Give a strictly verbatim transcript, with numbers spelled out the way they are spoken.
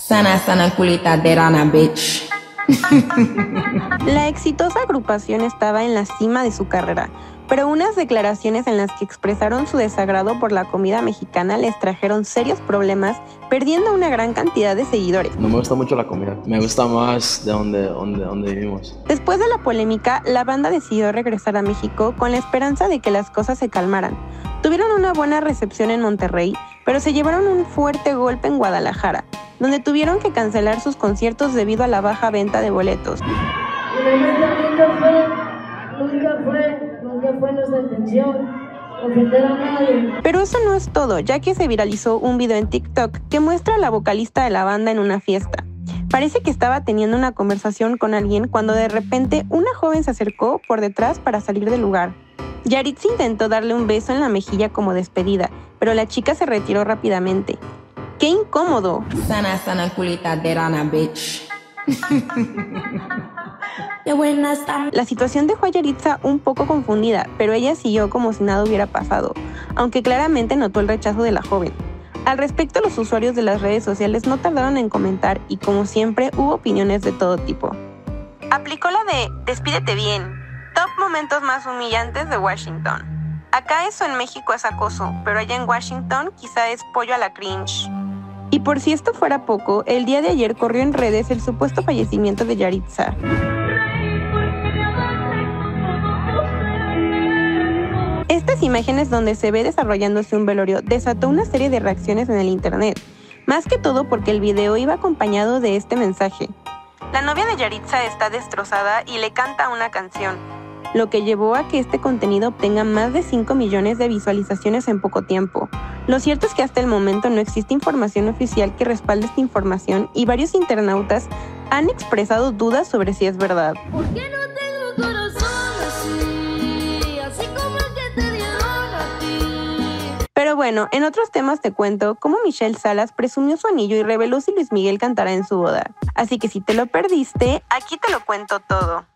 Sana, sana, culita de rana, bitch. La exitosa agrupación estaba en la cima de su carrera, pero unas declaraciones en las que expresaron su desagrado por la comida mexicana les trajeron serios problemas, perdiendo una gran cantidad de seguidores. No me gusta mucho la comida, me gusta más de donde, donde, donde vivimos. Después de la polémica, la banda decidió regresar a México con la esperanza de que las cosas se calmaran. Tuvieron una buena recepción en Monterrey, pero se llevaron un fuerte golpe en Guadalajara, donde tuvieron que cancelar sus conciertos debido a la baja venta de boletos. Nunca fue, nunca fue, nunca fue nuestra intención ofender a nadie. Pero eso no es todo, ya que se viralizó un video en TikTok que muestra a la vocalista de la banda en una fiesta. Parece que estaba teniendo una conversación con alguien cuando de repente una joven se acercó por detrás para salir del lugar. Yaritza intentó darle un beso en la mejilla como despedida, pero la chica se retiró rápidamente. ¡Qué incómodo! Sana, sana, culita de rana, bitch. La situación dejó a Yaritza un poco confundida, pero ella siguió como si nada hubiera pasado, aunque claramente notó el rechazo de la joven. Al respecto, los usuarios de las redes sociales no tardaron en comentar y, como siempre, hubo opiniones de todo tipo. Aplicó la de despídete bien. Top momentos más humillantes de Washington. Acá eso en México es acoso, pero allá en Washington quizá es pollo a la cringe. Y por si esto fuera poco, el día de ayer corrió en redes el supuesto fallecimiento de Yaritza. Estas imágenes donde se ve desarrollándose un velorio desató una serie de reacciones en el internet, más que todo porque el video iba acompañado de este mensaje. La novia de Yaritza está destrozada y le canta una canción, lo que llevó a que este contenido obtenga más de cinco millones de visualizaciones en poco tiempo. Lo cierto es que hasta el momento no existe información oficial que respalde esta información y varios internautas han expresado dudas sobre si es verdad. ¿Por qué no tengo corazón así, así como el que te dieron a ti? Pero bueno, en otros temas te cuento cómo Michelle Salas presumió su anillo y reveló si Luis Miguel cantará en su boda. Así que si te lo perdiste, aquí te lo cuento todo.